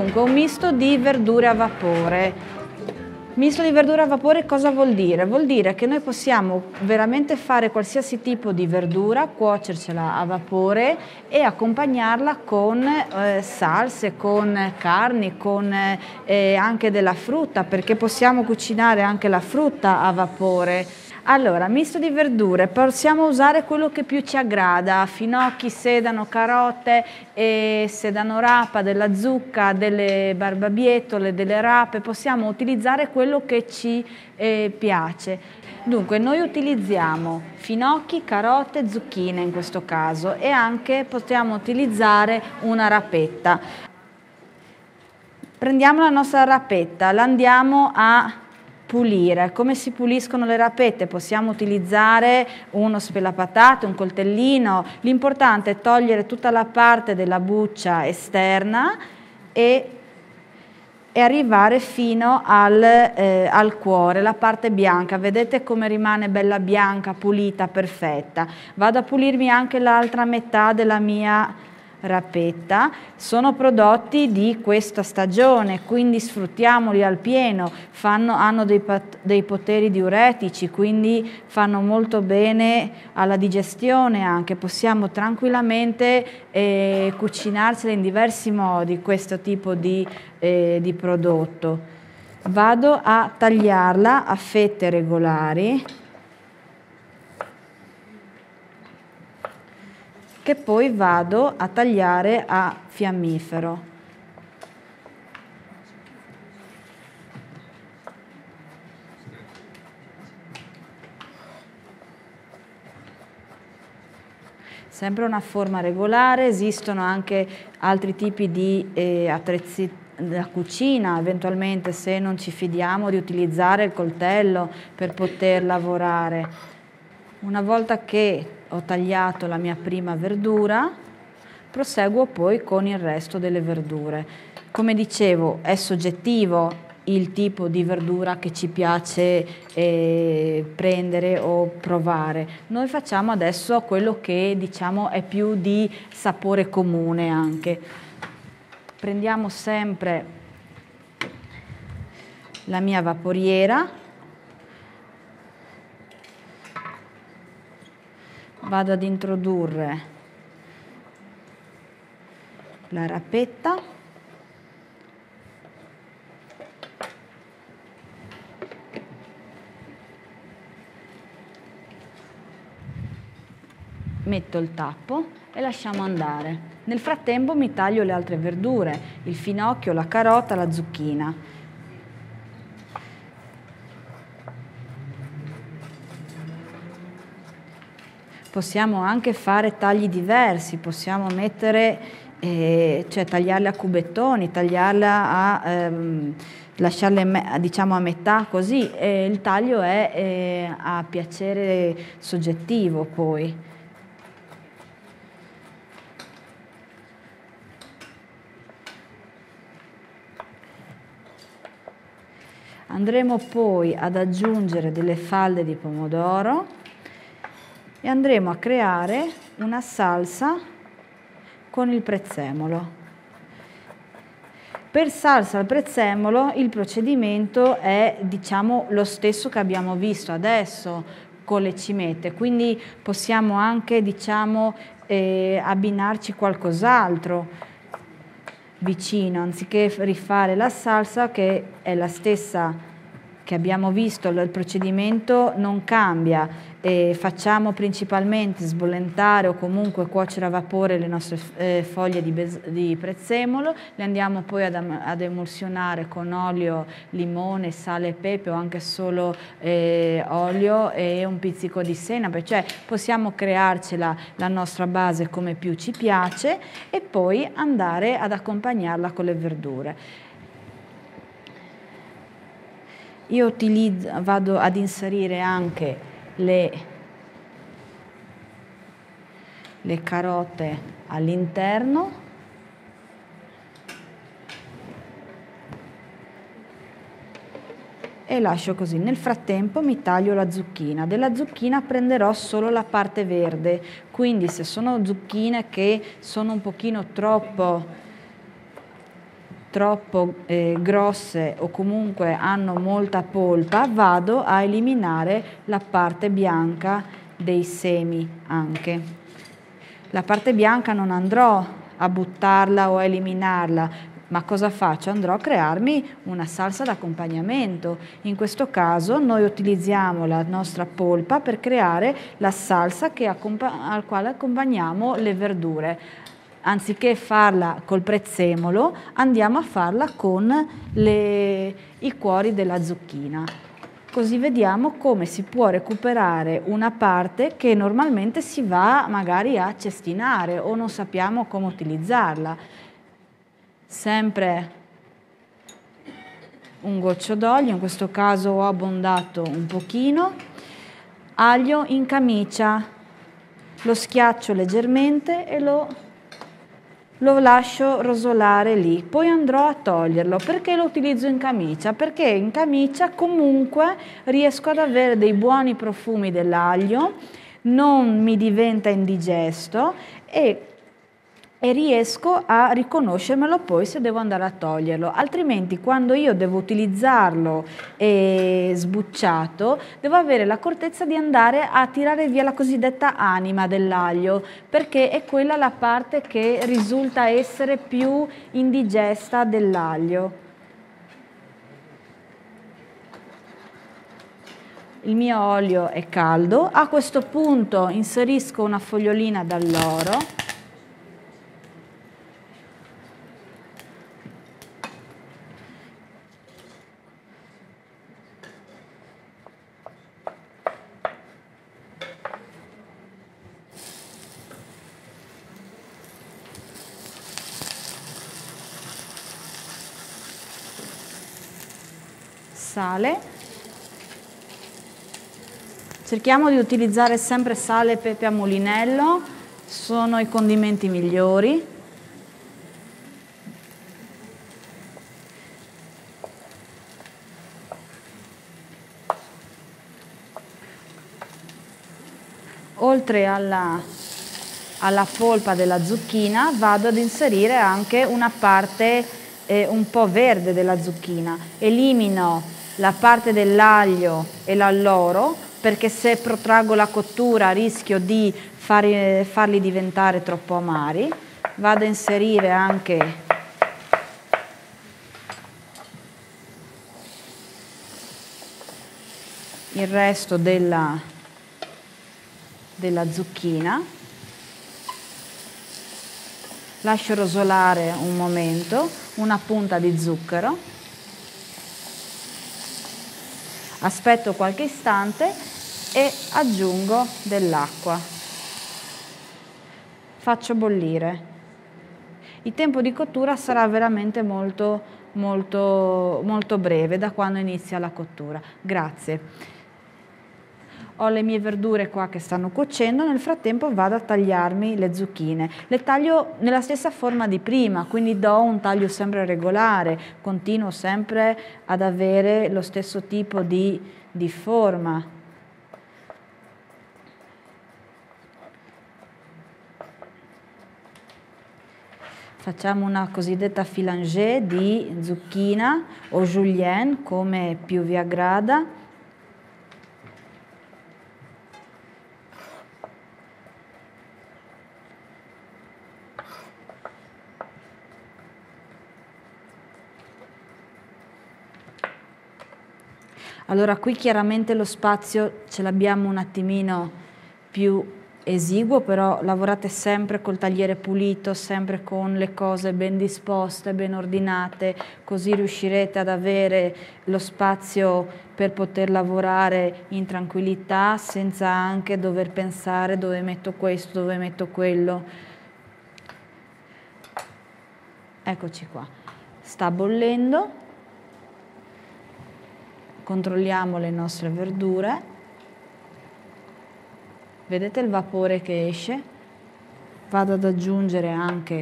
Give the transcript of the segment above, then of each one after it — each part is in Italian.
Dunque, un misto di verdure a vapore. Misto di verdura a vapore cosa vuol dire? Vuol dire che noi possiamo veramente fare qualsiasi tipo di verdura, cuocercela a vapore e accompagnarla con salse, con carni, con anche della frutta, perché possiamo cucinare anche la frutta a vapore. Allora, misto di verdure, possiamo usare quello che più ci aggrada, finocchi, sedano, carote, sedano rapa, della zucca, delle barbabietole, delle rape, possiamo utilizzare quello che ci piace. Dunque, noi utilizziamo finocchi, carote, zucchine in questo caso e anche possiamo utilizzare una rapetta. Prendiamo la nostra rapetta, la andiamo a pulire. Come si puliscono le rapette? Possiamo utilizzare uno spelapatate, un coltellino. L'importante è togliere tutta la parte della buccia esterna e arrivare fino al cuore, la parte bianca. Vedete come rimane bella bianca, pulita, perfetta. Vado a pulirmi anche l'altra metà della mia rapetta. Sono prodotti di questa stagione, quindi sfruttiamoli al pieno, hanno dei poteri diuretici, quindi fanno molto bene alla digestione anche. Possiamo tranquillamente cucinarseli in diversi modi questo tipo di prodotto. Vado a tagliarla a fette regolari che poi vado a tagliare a fiammifero. Sempre una forma regolare, esistono anche altri tipi di attrezzi da cucina, eventualmente se non ci fidiamo di utilizzare il coltello per poter lavorare. Una volta che ho tagliato la mia prima verdura, proseguo poi con il resto delle verdure. Come dicevo, è soggettivo il tipo di verdura che ci piace prendere o provare. Noi facciamo adesso quello che diciamo è più di sapore comune anche. Prendiamo sempre la mia vaporiera, vado ad introdurre la rapetta, metto il tappo e lasciamo andare. Nel frattempo mi taglio le altre verdure, il finocchio, la carota, la zucchina. Possiamo anche fare tagli diversi, possiamo mettere, cioè tagliarle a cubettoni, tagliarla a lasciarle diciamo a metà così, il taglio è a piacere soggettivo poi. Andremo poi ad aggiungere delle falde di pomodoro e andremo a creare una salsa con il prezzemolo. Per salsa al prezzemolo il procedimento è diciamo lo stesso che abbiamo visto adesso con le cimette, quindi possiamo anche diciamo abbinarci qualcos'altro vicino, anziché rifare la salsa che è la stessa che abbiamo visto, il procedimento non cambia. Facciamo principalmente sbollentare o comunque cuocere a vapore le nostre foglie di prezzemolo, le andiamo poi ad emulsionare con olio, limone, sale e pepe o anche solo olio e un pizzico di senape, cioè possiamo crearcela la nostra base come più ci piace e poi andare ad accompagnarla con le verdure. Io vado ad inserire anche le carote all'interno e lascio così. Nel frattempo mi taglio la zucchina. Della zucchina prenderò solo la parte verde, quindi se sono zucchine che sono un pochino troppo troppo grosse o comunque hanno molta polpa, vado a eliminare la parte bianca dei semi anche. La parte bianca non andrò a buttarla o a eliminarla, ma cosa faccio? Andrò a crearmi una salsa d'accompagnamento. In questo caso noi utilizziamo la nostra polpa per creare la salsa al quale accompagniamo le verdure. Anziché farla col prezzemolo, andiamo a farla con i cuori della zucchina. Così vediamo come si può recuperare una parte che normalmente si va magari a cestinare o non sappiamo come utilizzarla. Sempre un goccio d'olio, in questo caso ho abbondato un pochino. Aglio in camicia, lo schiaccio leggermente e lo lascio rosolare lì, poi andrò a toglierlo. Perché lo utilizzo in camicia? Perché in camicia comunque riesco ad avere dei buoni profumi dell'aglio, non mi diventa indigesto e riesco a riconoscermelo poi se devo andare a toglierlo. Altrimenti quando io devo utilizzarlo sbucciato, devo avere l'accortezza di andare a tirare via la cosiddetta anima dell'aglio, perché è quella la parte che risulta essere più indigesta dell'aglio. Il mio olio è caldo, a questo punto inserisco una fogliolina d'alloro. Sale. Cerchiamo di utilizzare sempre sale e pepe a mulinello, sono i condimenti migliori. Oltre alla polpa della zucchina vado ad inserire anche una parte un po' verde della zucchina. Elimino la parte dell'aglio e l'alloro, perché se protraggo la cottura rischio di farli diventare troppo amari. Vado a inserire anche il resto della zucchina, lascio rosolare un momento, una punta di zucchero. Aspetto qualche istante e aggiungo dell'acqua. Faccio bollire. Il tempo di cottura sarà veramente molto breve da quando inizia la cottura. Grazie. Ho le mie verdure qua che stanno cuocendo, nel frattempo vado a tagliarmi le zucchine. Le taglio nella stessa forma di prima, quindi do un taglio sempre regolare, continuo sempre ad avere lo stesso tipo di forma. Facciamo una cosiddetta filangée di zucchina o julienne, come più vi aggrada. Allora qui chiaramente lo spazio ce l'abbiamo un attimino più esiguo, però lavorate sempre col tagliere pulito, sempre con le cose ben disposte, ben ordinate, così riuscirete ad avere lo spazio per poter lavorare in tranquillità, senza anche dover pensare dove metto questo, dove metto quello. Eccoci qua, sta bollendo. Controlliamo le nostre verdure, vedete il vapore che esce? Vado ad aggiungere anche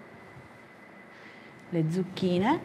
le zucchine,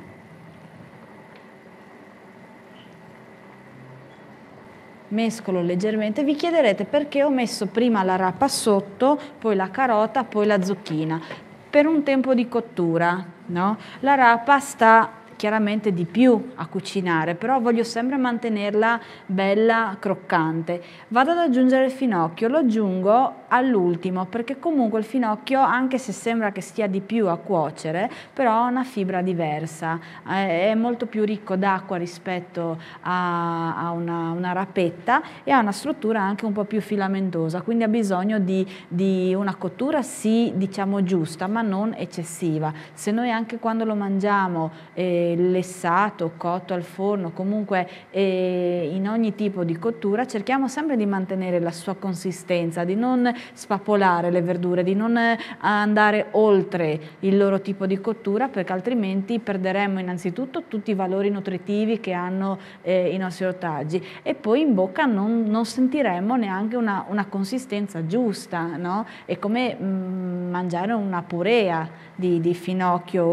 mescolo leggermente. Vi chiederete perché ho messo prima la rapa sotto, poi la carota, poi la zucchina. per un tempo di cottura, no? La rapa sta chiaramente di più a cucinare, però voglio sempre mantenerla bella croccante. Vado ad aggiungere il finocchio, lo aggiungo all'ultimo perché comunque il finocchio, anche se sembra che stia di più a cuocere, però ha una fibra diversa, è molto più ricco d'acqua rispetto a una rapetta e ha una struttura anche un po' più filamentosa, quindi ha bisogno di una cottura sì, diciamo giusta, ma non eccessiva. Se noi anche quando lo mangiamo lessato, cotto al forno, comunque in ogni tipo di cottura, cerchiamo sempre di mantenere la sua consistenza, di non spapolare le verdure, di non andare oltre il loro tipo di cottura, perché altrimenti perderemmo innanzitutto tutti i valori nutritivi che hanno i nostri ortaggi e poi in bocca non sentiremmo neanche una consistenza giusta, no? È come mangiare una purea di finocchio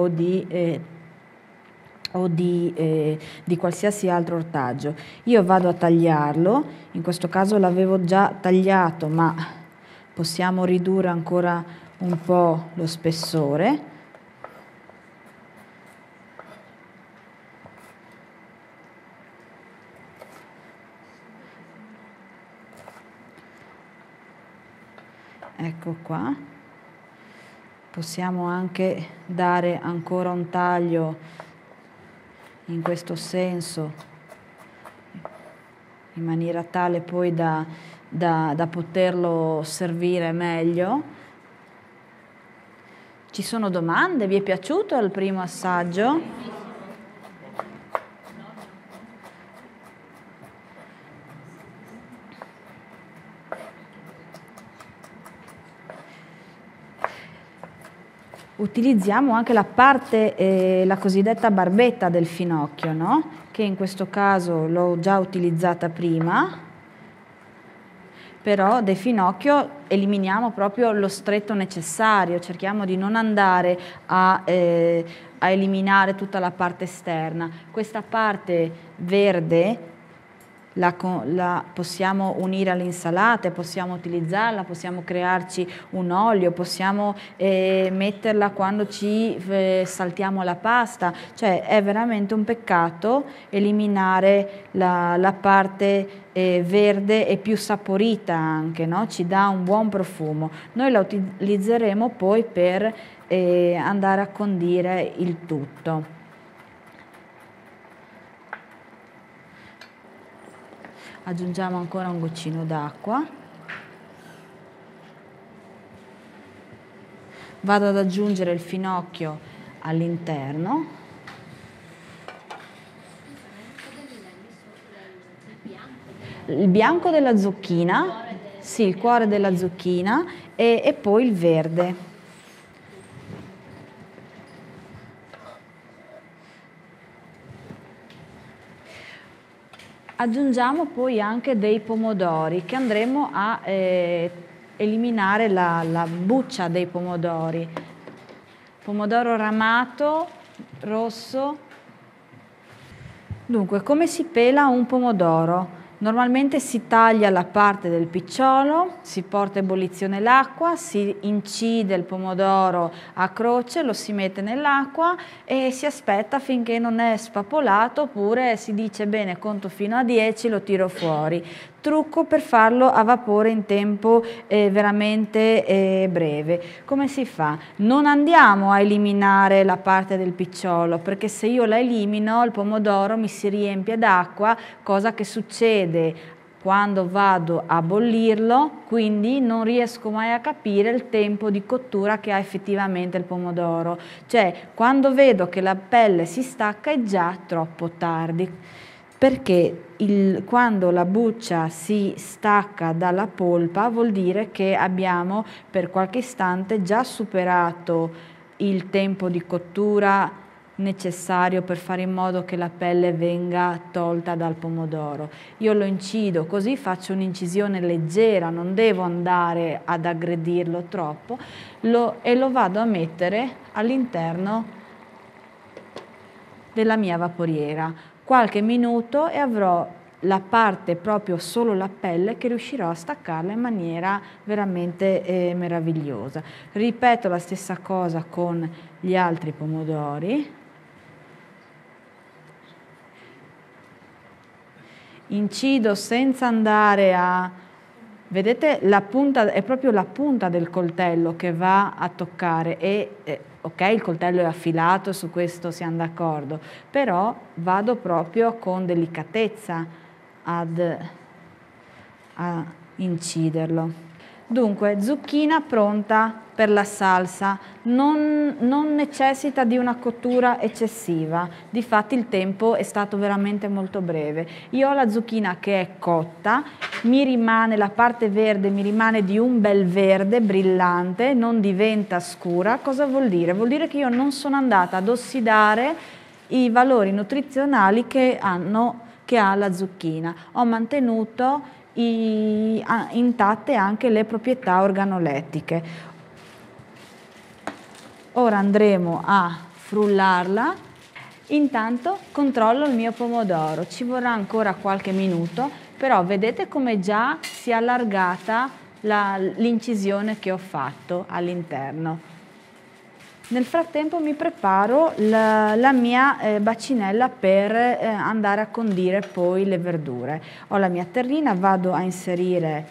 o di qualsiasi altro ortaggio. Io vado a tagliarlo, in questo caso l'avevo già tagliato, ma possiamo ridurre ancora un po' lo spessore. Ecco qua. Possiamo anche dare ancora un taglio in questo senso, in maniera tale poi da poterlo servire meglio. Ci sono domande? Vi è piaciuto il primo assaggio? Utilizziamo anche la parte, la cosiddetta barbetta del finocchio, no? Che in questo caso l'ho già utilizzata prima, però del finocchio eliminiamo proprio lo stretto necessario, cerchiamo di non andare a eliminare tutta la parte esterna. Questa parte verde la possiamo unire alle insalate, possiamo utilizzarla, possiamo crearci un olio, possiamo metterla quando ci saltiamo la pasta, cioè è veramente un peccato eliminare la parte verde e più saporita anche, no? Ci dà un buon profumo. Noi la utilizzeremo poi per andare a condire il tutto. Aggiungiamo ancora un goccino d'acqua. Vado ad aggiungere il finocchio all'interno. Il bianco della zucchina, sì, il cuore della zucchina e poi il verde. Aggiungiamo poi anche dei pomodori che andremo a eliminare la buccia dei pomodori. Pomodoro ramato, rosso. Dunque, come si pela un pomodoro? Normalmente si taglia la parte del picciolo, si porta a ebollizione l'acqua, si incide il pomodoro a croce, lo si mette nell'acqua e si aspetta finché non è spapolato, oppure si dice bene, conto fino a 10, lo tiro fuori. Trucco per farlo a vapore in tempo veramente breve. Come si fa? Non andiamo a eliminare la parte del picciolo, perché se io la elimino il pomodoro mi si riempie d'acqua, cosa che succede quando vado a bollirlo, quindi non riesco mai a capire il tempo di cottura che ha effettivamente il pomodoro. Cioè, quando vedo che la pelle si stacca è già troppo tardi, perché quando la buccia si stacca dalla polpa vuol dire che abbiamo per qualche istante già superato il tempo di cottura necessario per fare in modo che la pelle venga tolta dal pomodoro. Io lo incido così, faccio un'incisione leggera, non devo andare ad aggredirlo troppo e lo vado a mettere all'interno della mia vaporiera. Qualche minuto e avrò la parte proprio solo la pelle, che riuscirò a staccarla in maniera veramente meravigliosa. Ripeto la stessa cosa con gli altri pomodori. Incido senza andare a... Vedete, la punta, è proprio la punta del coltello che va a toccare ok, il coltello è affilato, su questo siamo d'accordo, però vado proprio con delicatezza a inciderlo. Dunque, zucchina pronta per la salsa, non necessita di una cottura eccessiva, difatti il tempo è stato veramente molto breve. Io ho la zucchina che è cotta, mi rimane la parte verde, mi rimane di un bel verde brillante, non diventa scura. Cosa vuol dire? Vuol dire che io non sono andata ad ossidare i valori nutrizionali che ha la zucchina. Ho mantenuto intatte anche le proprietà organolettiche. Ora andremo a frullarla. Intanto controllo il mio pomodoro, ci vorrà ancora qualche minuto, però vedete come già si è allargata l'incisione che ho fatto all'interno. Nel frattempo mi preparo la mia bacinella per andare a condire poi le verdure. Ho la mia terrina, vado a inserire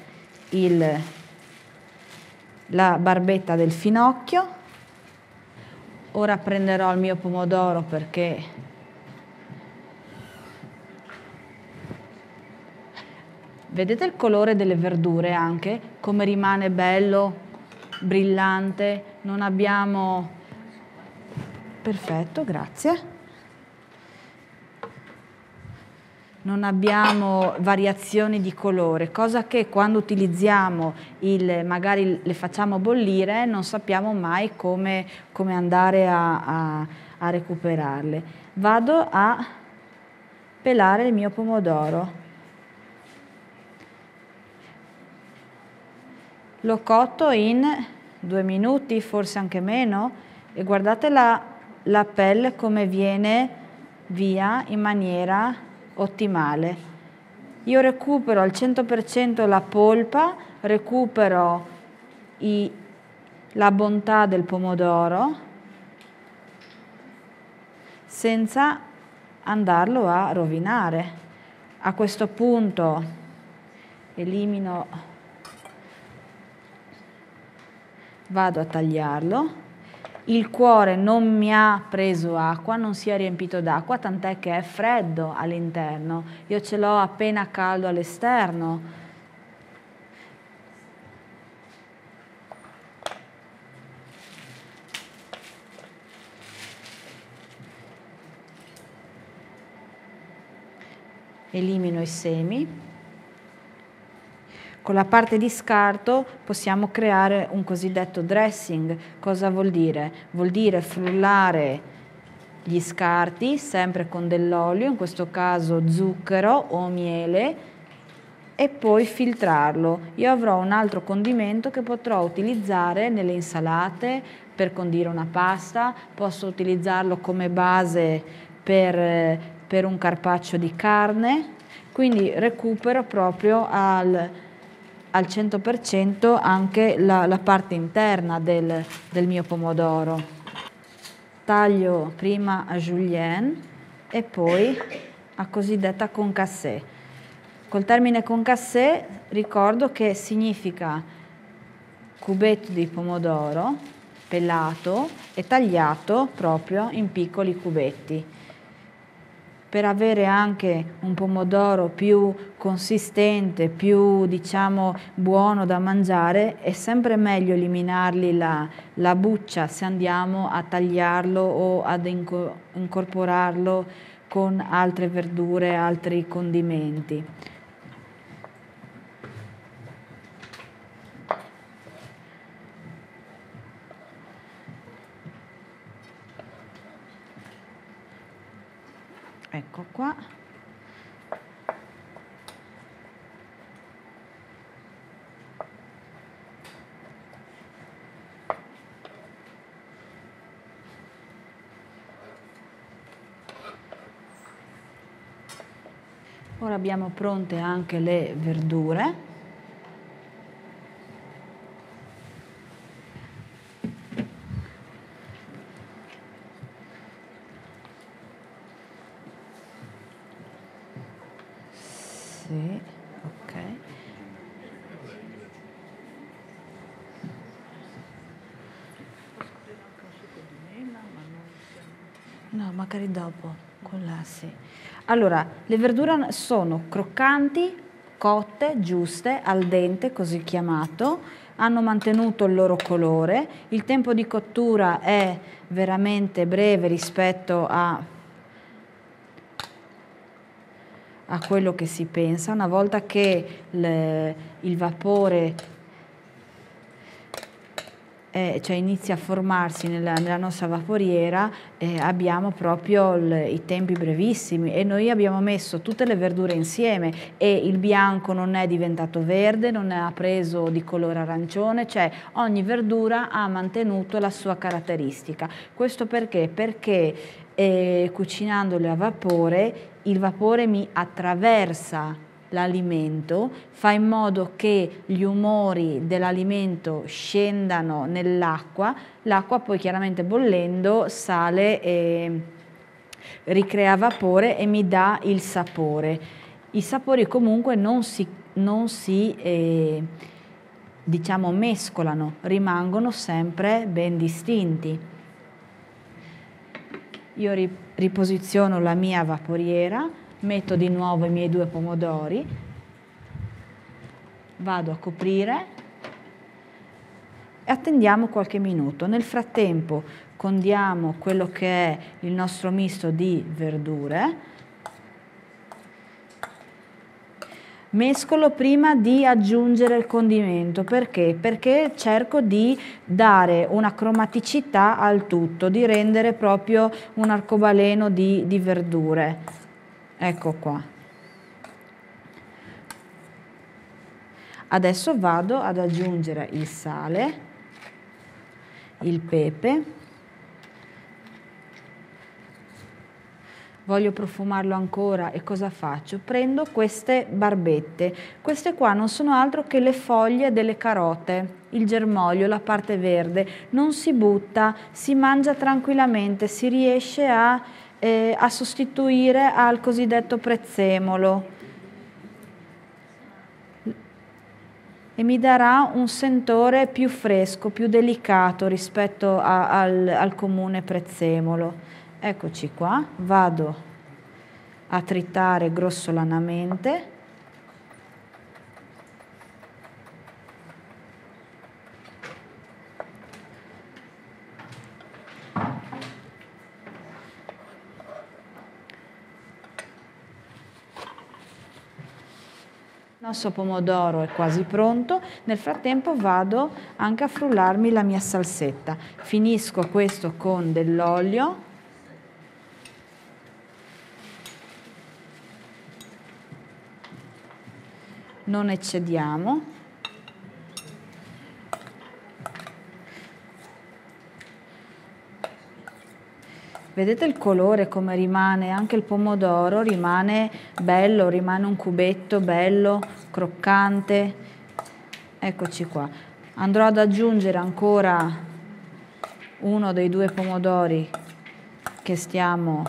la barbetta del finocchio. Ora prenderò il mio pomodoro perché vedete il colore delle verdure anche, come rimane bello, brillante, non abbiamo... Perfetto, grazie. Non abbiamo variazioni di colore, cosa che quando utilizziamo magari le facciamo bollire non sappiamo mai come andare a recuperarle. Vado a pelare il mio pomodoro. L'ho cotto in 2 minuti, forse anche meno, e guardate la pelle come viene via in maniera ottimale. Io recupero al 100% la polpa, recupero la bontà del pomodoro senza andarlo a rovinare. A questo punto vado a tagliarlo. Il cuore non mi ha preso acqua, non si è riempito d'acqua, tant'è che è freddo all'interno. Io ce l'ho appena caldo all'esterno. Elimino i semi. Con la parte di scarto possiamo creare un cosiddetto dressing. Cosa vuol dire? Vuol dire frullare gli scarti sempre con dell'olio, in questo caso zucchero o miele, e poi filtrarlo. Io avrò un altro condimento che potrò utilizzare nelle insalate per condire una pasta, posso utilizzarlo come base per un carpaccio di carne, quindi recupero proprio al 100% anche la parte interna del mio pomodoro. Taglio prima a julienne e poi a cosiddetta concassé. Col termine concassé ricordo che significa cubetto di pomodoro pelato e tagliato proprio in piccoli cubetti. Per avere anche un pomodoro più consistente, più diciamo buono da mangiare, è sempre meglio eliminargli la buccia se andiamo a tagliarlo o ad incorporarlo con altre verdure, altri condimenti. Ecco qua. Ora abbiamo pronte anche le verdure. Sì, ok. No, magari dopo, con la sì. Allora, le verdure sono croccanti, cotte, giuste, al dente, così chiamato, hanno mantenuto il loro colore, il tempo di cottura è veramente breve rispetto a quello che si pensa. Una volta che il vapore cioè inizia a formarsi nella nostra vaporiera, abbiamo proprio i tempi brevissimi, e noi abbiamo messo tutte le verdure insieme e il bianco non è diventato verde, non ha preso di colore arancione, cioè ogni verdura ha mantenuto la sua caratteristica. Questo perché? Perché cucinandole a vapore, il vapore mi attraversa l'alimento, fa in modo che gli umori dell'alimento scendano nell'acqua, l'acqua poi chiaramente bollendo sale e ricrea vapore e mi dà il sapore. I sapori comunque non si diciamo mescolano, rimangono sempre ben distinti. Io riposiziono la mia vaporiera, metto di nuovo i miei 2 pomodori, vado a coprire e attendiamo qualche minuto. Nel frattempo condiamo quello che è il nostro misto di verdure. Mescolo prima di aggiungere il condimento. Perché? Perché cerco di dare una cromaticità al tutto, di rendere proprio un arcobaleno di verdure. Ecco qua. Adesso vado ad aggiungere il sale, il pepe. Voglio profumarlo ancora e cosa faccio? Prendo queste barbette. Queste qua non sono altro che le foglie delle carote, il germoglio, la parte verde. Non si butta, si mangia tranquillamente, si riesce a sostituire al cosiddetto prezzemolo e mi darà un sentore più fresco, più delicato rispetto al comune prezzemolo. Eccoci qua, vado a tritare grossolanamente. Il nostro pomodoro è quasi pronto, nel frattempo vado anche a frullarmi la mia salsetta. Finisco questo con dell'olio, non eccediamo. Vedete il colore come rimane? Anche il pomodoro rimane bello, rimane un cubetto bello, croccante. Eccoci qua. Andrò ad aggiungere ancora uno dei 2 pomodori che stiamo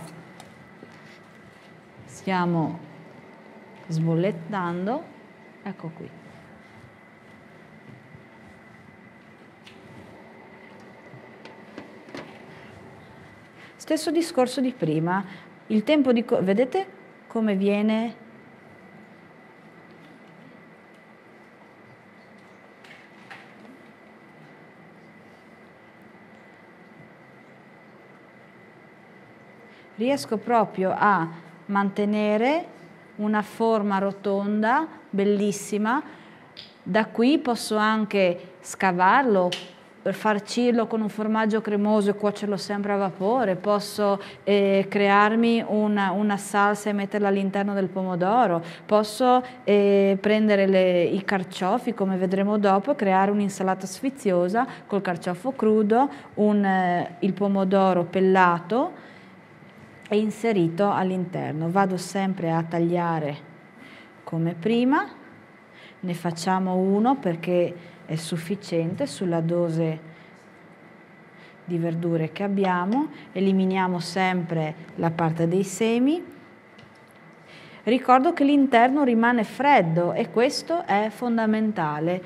sbollettando. Ecco qui. Stesso discorso di prima, il tempo di... vedete come viene? Riesco proprio a mantenere una forma rotonda, bellissima. Da qui posso anche scavarlo, farcirlo con un formaggio cremoso e cuocerlo sempre a vapore, posso crearmi una salsa e metterla all'interno del pomodoro, posso prendere i carciofi, come vedremo dopo, creare un'insalata sfiziosa col carciofo crudo, il pomodoro pellato e inserito all'interno. Vado sempre a tagliare come prima, ne facciamo uno perché è sufficiente sulla dose di verdure che abbiamo, eliminiamo sempre la parte dei semi. Ricordo che l'interno rimane freddo e questo è fondamentale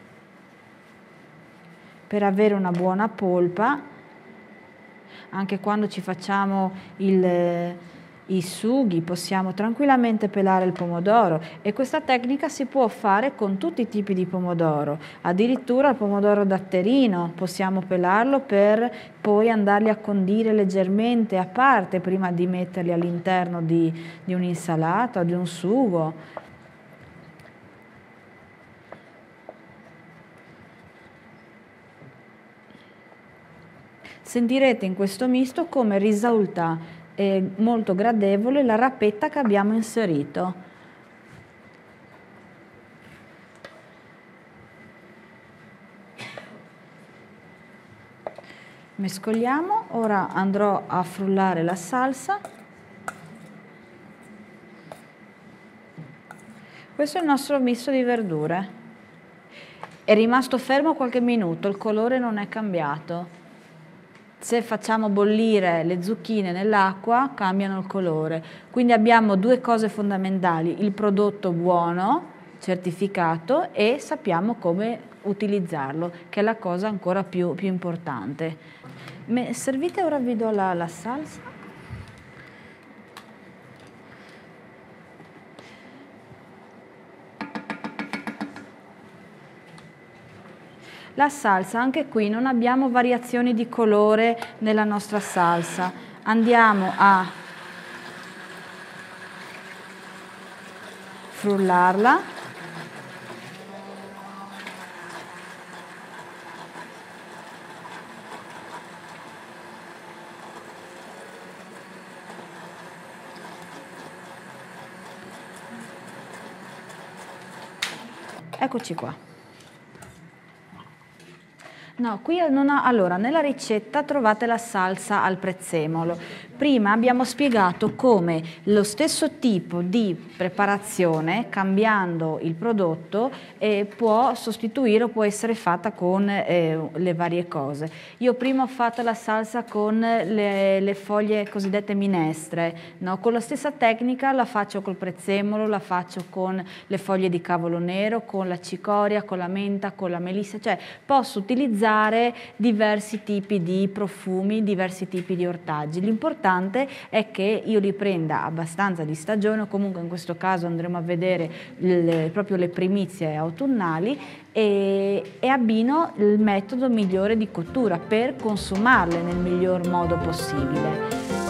per avere una buona polpa. Anche quando ci facciamo i sughi possiamo tranquillamente pelare il pomodoro e questa tecnica si può fare con tutti i tipi di pomodoro, addirittura il pomodoro datterino possiamo pelarlo per poi andarli a condire leggermente a parte prima di metterli all'interno di un'insalata o di un sugo. Sentirete in questo misto come risulta molto gradevole la rappetta che abbiamo inserito. Mescoliamo, ora andrò a frullare la salsa. Questo è il nostro misto di verdure. È rimasto fermo qualche minuto, il colore non è cambiato. Se facciamo bollire le zucchine nell'acqua cambiano il colore, quindi abbiamo due cose fondamentali, il prodotto buono, certificato e sappiamo come utilizzarlo, che è la cosa ancora più importante. Servite, ora vi do la salsa. La salsa, anche qui non abbiamo variazioni di colore nella nostra salsa. Andiamo a frullarla. Eccoci qua. No, qui non ha, allora, nella ricetta trovate la salsa al prezzemolo. Prima abbiamo spiegato come lo stesso tipo di preparazione, cambiando il prodotto, può sostituire o può essere fatta con le varie cose. Io prima ho fatto la salsa con le foglie cosiddette minestre, no? Con la stessa tecnica la faccio col prezzemolo, la faccio con le foglie di cavolo nero, con la cicoria, con la menta, con la melissa, cioè posso utilizzare diversi tipi di profumi, diversi tipi di ortaggi. L'importante è che io li prenda abbastanza di stagione, o comunque in questo caso andremo a vedere proprio le primizie autunnali, e abbino il metodo migliore di cottura per consumarle nel miglior modo possibile.